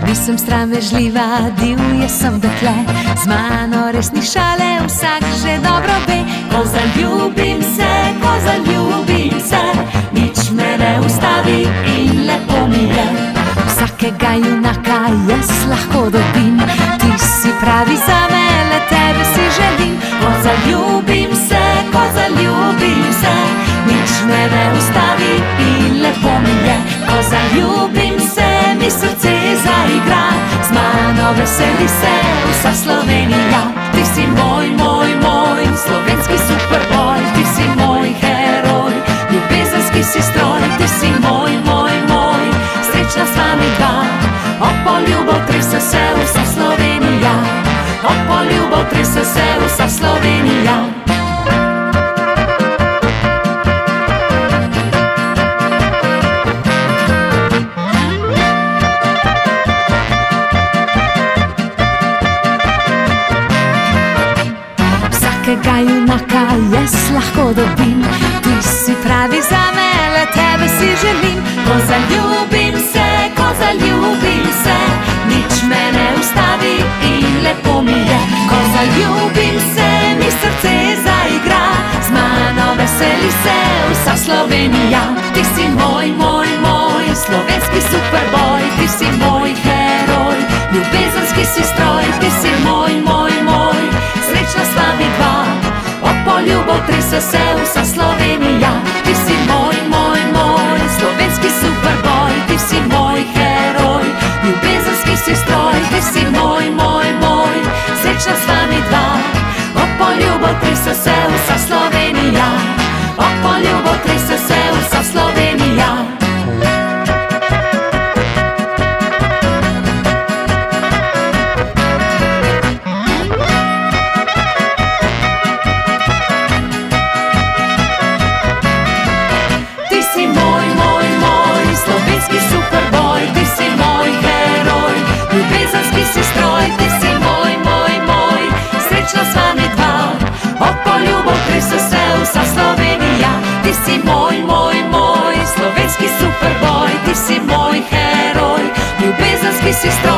Nisem sramežljiva, divje sem dekle, z mano res ni šale, vsak že dobro ve. Ko zaljubim se, nič me ne ustavi in lepo mi je. Vsakega junaka jaz lahko dobim, ti si pravi zame, le tebe si želim. Ko zaljubim se, nič me ne ustavi in lepo mi je. Ko zaljubim se, mi srce zaigra, z mano veseli se vsa Slovenija. Ti si moj, slovenski superboj, ti si moj heroj, ljubezenski si stroj. Ti si moj, srečna s vami dva, ob poljubo trese se vsa Slovenija, ob poljubo trese se vsa Slovenija. Vsakega junaka jaz lahko dobim, ti si pravi zame, le tebe si želim. Ko zaljubim se, nič me ne ustavi in lepo mi je. Ko zaljubim se, mi srce zaigra, z mano veseli se vsa Slovenija. Ti si moj, slovenski superboj, ti si moj heroj, ljubezenski si stroj. Ti si moj, srečna s vami dva, ob poljubo trese se vsa Slovenija. Ti si moj, slovenski superboj, ti si moj heroj, ljubezenski si stroj. Ti si moj, srečna s vami dva, ob poljubo trese se vsa Slovenija, ob poljubo trese se vsa Slovenija. Vsa Slovenija, ti si moj, slovenski superboj, ti si moj heroj, ljubezenski si stroj.